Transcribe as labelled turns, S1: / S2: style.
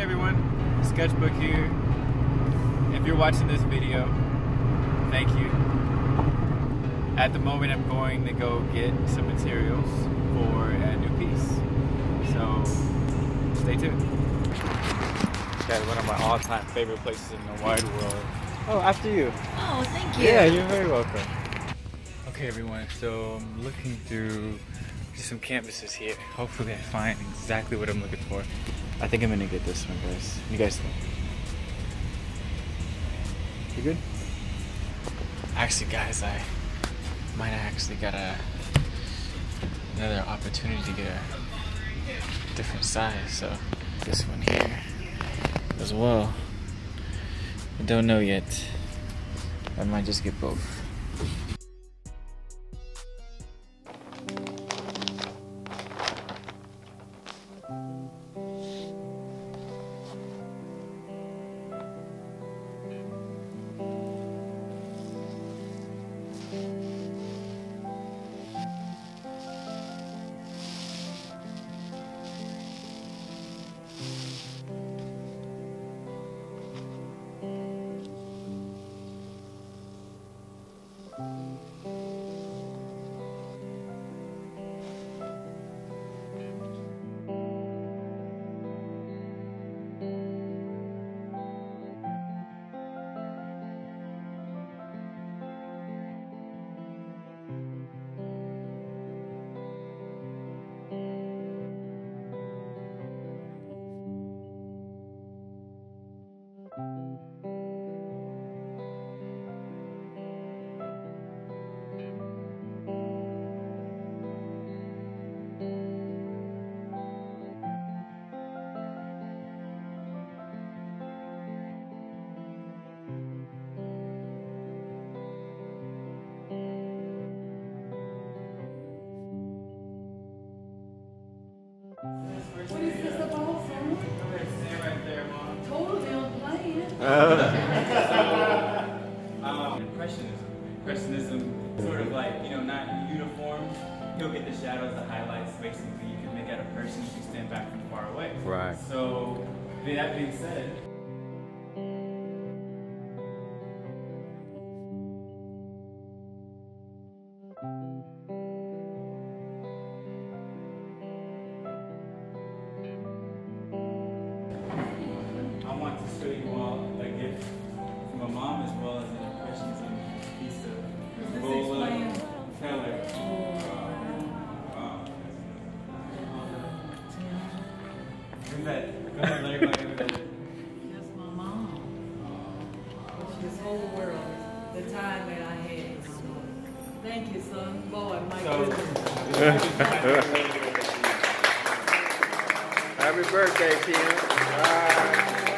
S1: everyone, Sketchbook here. If you're watching this video, thank you. At the moment I'm going to go get some materials for a new piece, so stay tuned. That's one of my all-time favorite places in the wide world. Oh, after you.
S2: Oh, thank you.
S1: Yeah, you're very welcome. Okay everyone, so I'm looking through some canvases here. Hopefully I find exactly what I'm looking for. I think I'm gonna get this one, guys. You guys think? You good? Actually, guys, I might actually got another opportunity to get a different size. So this one here as well. I don't know yet. I might just get both.
S2: What is this about, son?
S1: Stay right there, Mom.
S2: Totally on plan.
S1: Impressionism, sort of like, you know, not uniform. You'll get the shadows, the highlights, basically. You can make out a person if you stand back from far away.
S3: Right.
S1: So, that being said, I want to show you all a gift from my mom as well as an impressionism piece of Evola Keller. Go ahead, Larry, go ahead.
S2: That's my mom. This whole world, the time that I had. Thank you, son. Boy, my goodness.
S3: Happy birthday, Kim.